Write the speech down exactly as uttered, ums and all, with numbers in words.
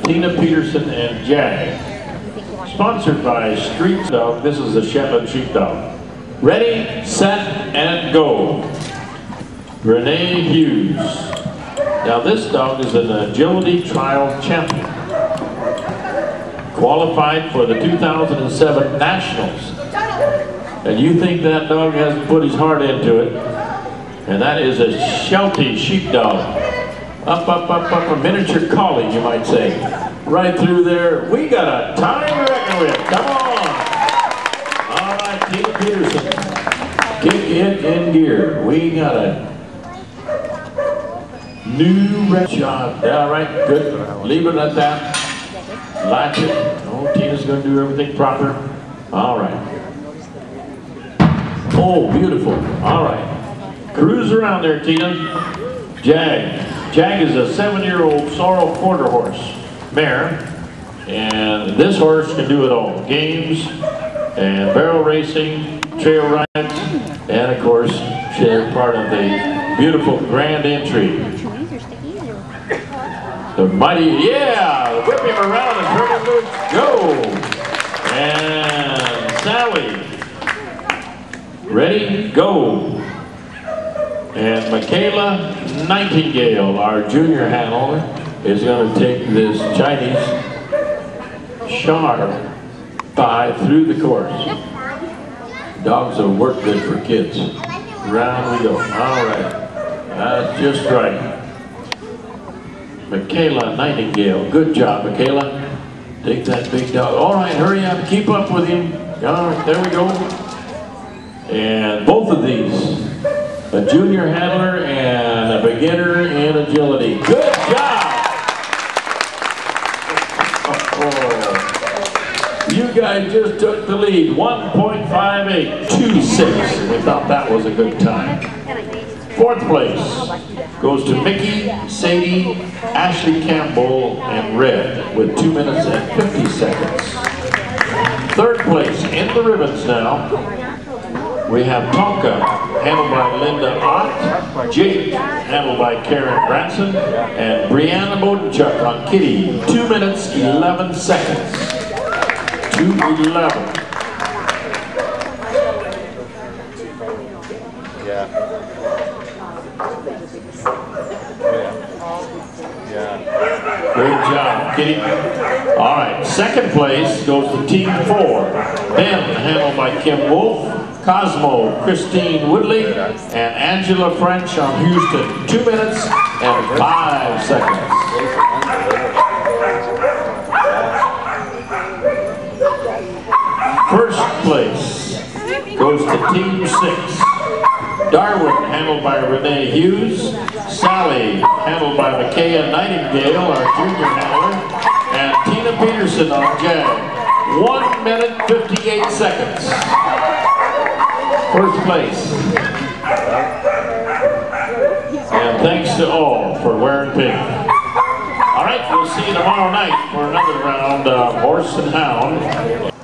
Tina Peterson and Jag. Sponsored by Street Dog. This is the Shetland Sheepdog. Ready, set, and go. Renee Hughes. Now this dog is an agility trial champion. Qualified for the two thousand seven Nationals. And you think that dog hasn't put his heart into it. And that is a Sheltie sheepdog. Up, up, up, up, a miniature collie, you might say. Right through there. We got a time to reckon with. Come on. All right, Tina Peterson. Kick it in gear. We got a new red job. All right, good. Leave it at that. Latch it. Oh, Tina's going to do everything proper. All right. Oh, beautiful. All right. Cruise around there, Tina. Jag. Jag is a seven-year-old sorrel quarter horse mare. And this horse can do it all. Games and barrel racing, trail rides, and of course, she's part of the beautiful Grand Entry. The mighty, yeah, whip him around and turn him loose, go! And Sally, ready, go! And Makala Nightingale, our junior handler, is going to take this Chinese sharp thigh through the course. Dogs will work good for kids. Round we go. All right, that's just right. Makala Nightingale, good job, Makala. Take that big dog. All right, hurry up, keep up with him. All right, there we go. And both of these, a junior handler and a beginner in agility. Good job! Oh, you guys just took the lead. one point five eight two six. We thought that was a good time. Fourth place goes to Mickey, Sadie, Ashley Campbell, and Red with two minutes and fifty seconds. Third place in the ribbons now. We have Tonka, handled by Linda Ott, Jake, handled by Karen Branson, and Brianna Bodenchuck on Kitty, two minutes, eleven seconds. two eleven. Yeah. Yeah. Great job, Kitty. All right, second place goes to Team Four. Ben, handled by Kim Wolf, Cosmo, Christine Woodley, and Angela French on Houston. Two minutes and five seconds. First place goes to Team Six. Darwin, handled by Renee Hughes. Sally, handled by Makala Nightingale, our junior handler. And Tina Peterson on Jag. One minute, fifty-eight seconds. First place. And thanks to all for wearing pink. All right, we'll see you tomorrow night for another round of Horse and Hound.